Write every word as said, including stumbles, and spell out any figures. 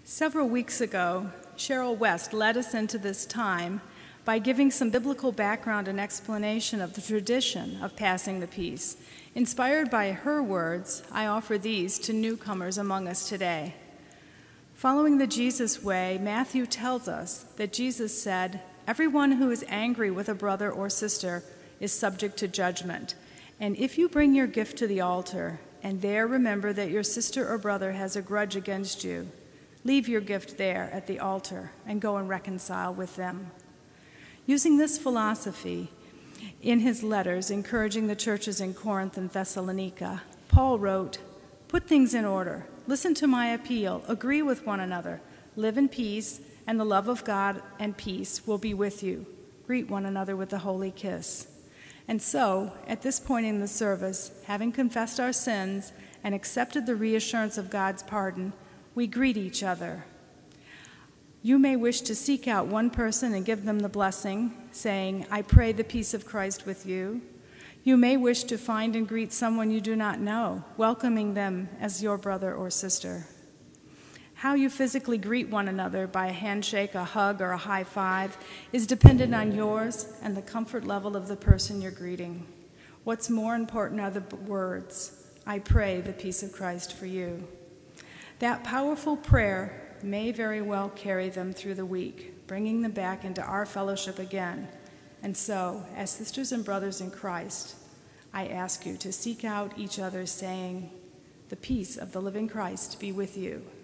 Several weeks ago, Cheryl West led us into this time by giving some biblical background and explanation of the tradition of passing the peace. Inspired by her words, I offer these to newcomers among us today. Following the Jesus way, Matthew tells us that Jesus said, "Everyone who is angry with a brother or sister is subject to judgment. And if you bring your gift to the altar and there remember that your sister or brother has a grudge against you, leave your gift there at the altar and go and reconcile with them." Using this philosophy in his letters encouraging the churches in Corinth and Thessalonica, Paul wrote, "Put things in order, listen to my appeal, agree with one another, live in peace, and the love of God and peace will be with you. Greet one another with a holy kiss." And so, at this point in the service, having confessed our sins and accepted the reassurance of God's pardon, we greet each other. You may wish to seek out one person and give them the blessing, saying, "I pray the peace of Christ with you." You may wish to find and greet someone you do not know, welcoming them as your brother or sister. How you physically greet one another by a handshake, a hug, or a high five is dependent on yours and the comfort level of the person you're greeting. What's more important are the words, "I pray the peace of Christ for you." That powerful prayer may very well carry them through the week, bringing them back into our fellowship again. And so, as sisters and brothers in Christ, I ask you to seek out each other, saying, "The peace of the living Christ be with you."